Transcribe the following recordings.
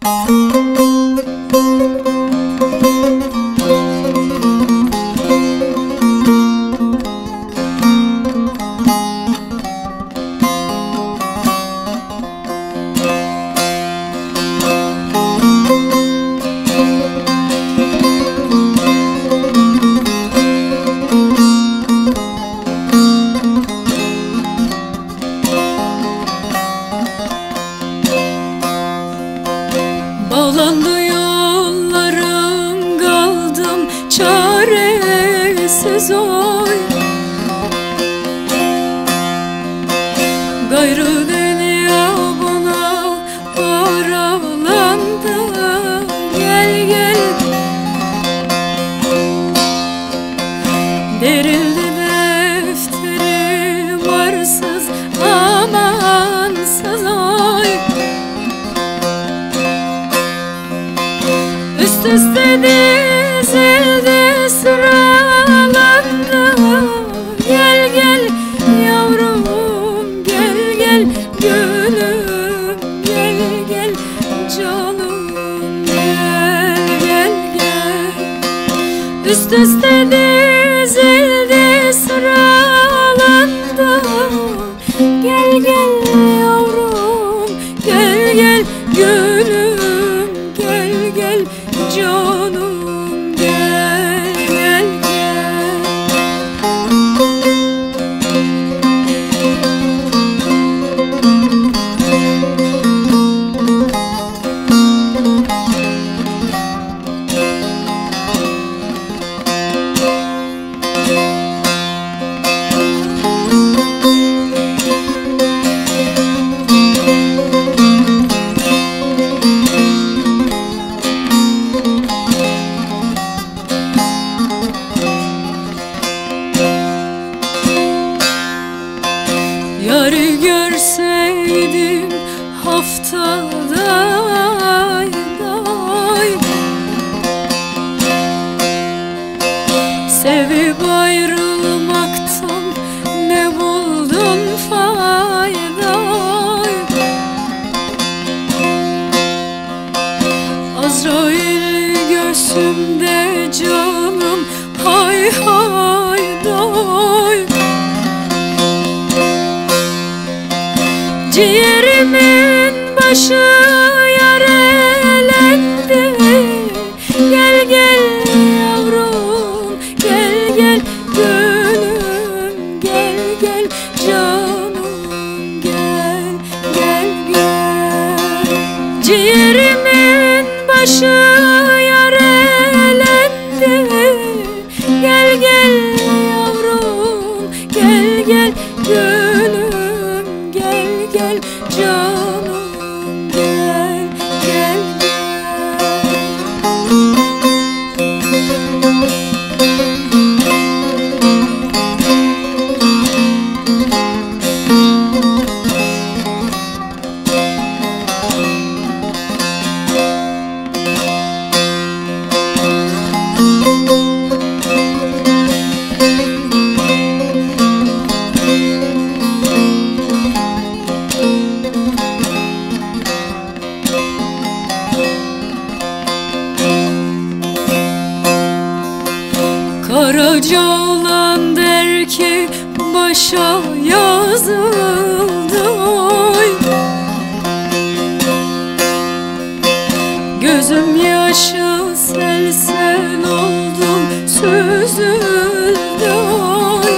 Bağlandı yollarım, kaldım çaresiz oy. Gayrı dünya bana paralandı. Gel gel, derildi defterim arsız amansız oy. Üst üste dizildi, sıralandı. Gel gel yavrum, gel gel gülüm, gel gel canım, gel gel gel. Üst üste dizildi, sıralandı. Gel gel yavrum, gel gel gülüm, gel gel canım, gel gel gel. Yarı görseydim haftada ay, sevip ayrılmaktan ne buldun fayda? Azrail göğsümde canım, hay hay doy. Ciğerimin başı yarelendi. Gel gel yavrum, gel gel gülüm, gel gel canım, gel gel gel. Ciğerimin başı yarelendi. Gel gel yavrum, gel gel gülüm, gel gel canım, gel gel Karaca oğlan der ki başa yazıldı oy. Gözüm yaşı sel sel oldu, süzüldü oy.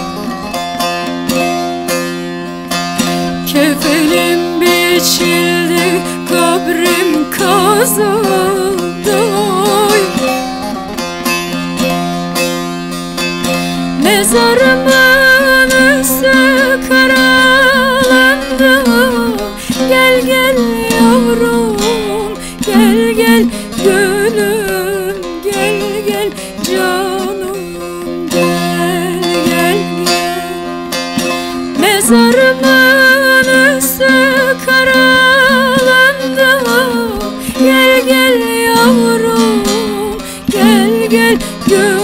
Kefenim biçildi, kabrim kazıldı oy. Mezarımın üstü karalandı. Gel gel yavrum, gel gel gülüm, gel gel canım, gel gel gel. Mezarımın üstü karalandı. Gel gel yavrum, gel gel gülüm.